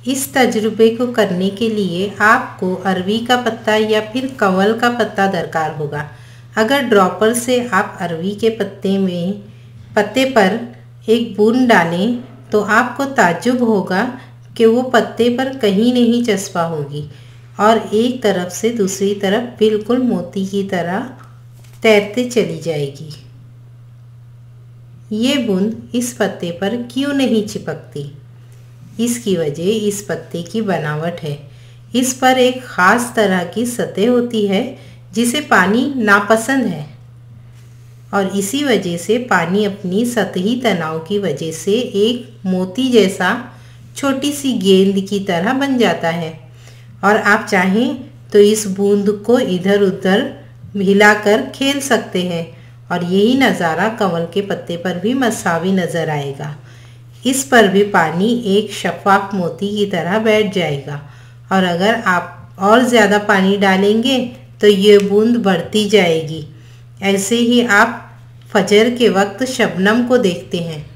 इस तजुर्बे को करने के लिए आपको अरवी का पत्ता या फिर कंवल का पत्ता दरकार होगा। अगर ड्रॉपर से आप अरवी के पत्ते पर एक बूंद डालें तो आपको ताज्जुब होगा कि वो पत्ते पर कहीं नहीं चस्पा होगी और एक तरफ से दूसरी तरफ बिल्कुल मोती की तरह तैरते चली जाएगी। ये बूंद इस पत्ते पर क्यों नहीं चिपकती? इसकी वजह इस पत्ते की बनावट है। इस पर एक ख़ास तरह की सतह होती है जिसे पानी नापसंद है और इसी वजह से पानी अपनी सतही तनाव की वजह से एक मोती जैसा छोटी सी गेंद की तरह बन जाता है और आप चाहें तो इस बूंद को इधर उधर हिलाकर खेल सकते हैं और यही नज़ारा कंवल के पत्ते पर भी मसावी नज़र आएगा। इस पर भी पानी एक शफाफ मोती की तरह बैठ जाएगा और अगर आप और ज़्यादा पानी डालेंगे तो ये बूंद बढ़ती जाएगी। ऐसे ही आप फजर के वक्त शबनम को देखते हैं।